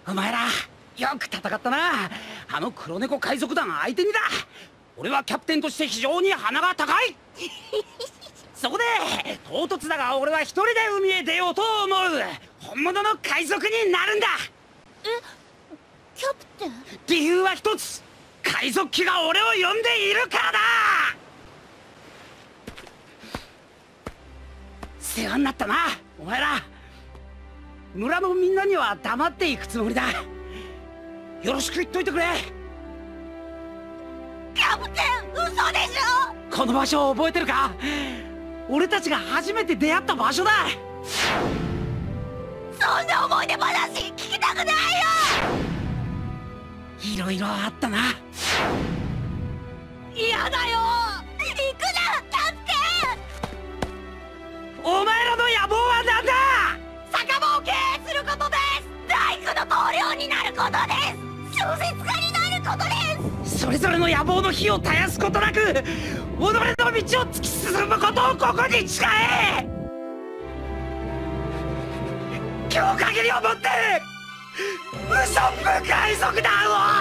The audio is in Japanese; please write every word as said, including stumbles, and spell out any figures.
お前らよく戦ったな。あの黒猫海賊団相手にだ。俺はキャプテンとして非常に鼻が高いそこで唐突だが俺は一人で海へ出ようと思う。本物の海賊になるんだ。 え、キャプテン？ 理由は一つ。海賊旗が俺を呼んでいるからだ。世話になったなお前ら。村のみんなには黙っていくつもりだ。よろしく言っといてくれ。 キャプテン、嘘でしょ。 この場所を覚えてるか？俺たちが初めて出会った場所だ。 そんな思い出話聞きたくないよ。 いろいろあったな。 嫌だよ。行くな、キャプテン。 お前らの野望は何だ？ 酒場を経営することです。大工の棟梁になることです。小説家になることです。 それぞれの野望の火を絶やすことなく己の道を突き進むことをここに誓え。今日限りをもってウソップ海賊団を